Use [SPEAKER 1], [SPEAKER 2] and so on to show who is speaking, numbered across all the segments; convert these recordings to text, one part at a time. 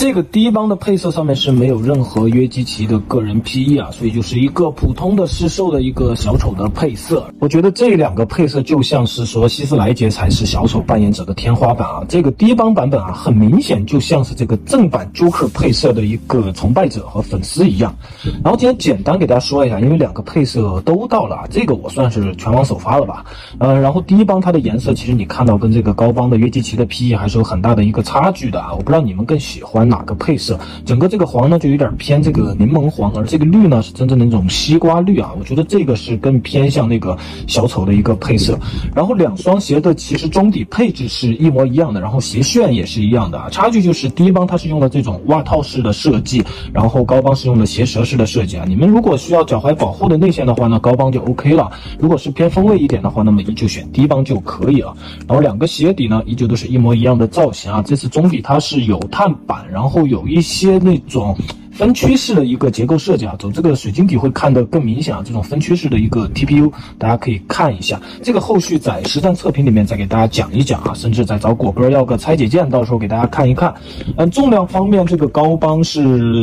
[SPEAKER 1] 这个低帮的配色上面是没有任何约基奇的个人 PE 啊，所以就是一个普通的市售的一个小丑的配色。我觉得这两个配色就像是说希斯莱杰才是小丑扮演者的天花板啊，这个低帮版本啊，很明显就像是这个正版 Joker 配色的一个崇拜者和粉丝一样。然后今天简单给大家说一下，因为两个配色都到了啊，这个我算是全网首发了吧。然后低帮它的颜色其实你看到跟这个高帮的约基奇的 PE 还是有很大的一个差距的啊，我不知道你们更喜欢哪个配色。整个这个黄呢就有点偏这个柠檬黄，而这个绿呢是真正的那种西瓜绿啊，我觉得这个是更偏向那个小丑的一个配色。然后两双鞋的其实中底配置是一模一样的，然后鞋楦也是一样的啊，差距就是低帮它是用了这种袜套式的设计，然后高帮是用了鞋舌式的设计啊。你们如果需要脚踝保护的内线的话呢，高帮就 OK 了；如果是偏风味一点的话，那么依旧选低帮就可以了。然后两个鞋底呢依旧都是一模一样的造型啊，这次中底它是有碳板，然后有一些那种分区式的一个结构设计啊，走这个水晶底会看得更明显啊，这种分区式的一个 TPU 大家可以看一下，这个后续在实战测评里面再给大家讲一讲啊，甚至再找果哥要个拆解件，到时候给大家看一看。重量方面这个高帮是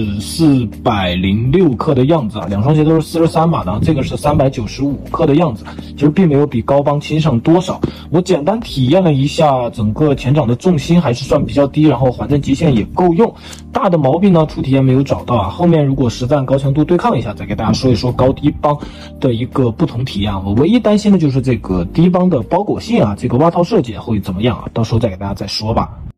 [SPEAKER 1] 406克的样子啊，两双鞋都是43码的，这个是395克的样子，其实并没有比高帮轻上多少。我简单体验了一下，整个前掌的重心还是算比较低，然后缓震极限也够用，大的毛病呢初体验没有找到啊，后面如果实战高强度对抗一下，再给大家说一说高低帮的一个不同体验。我唯一担心的就是这个低帮的包裹性啊，这个袜套设计会怎么样啊？到时候再给大家再说吧。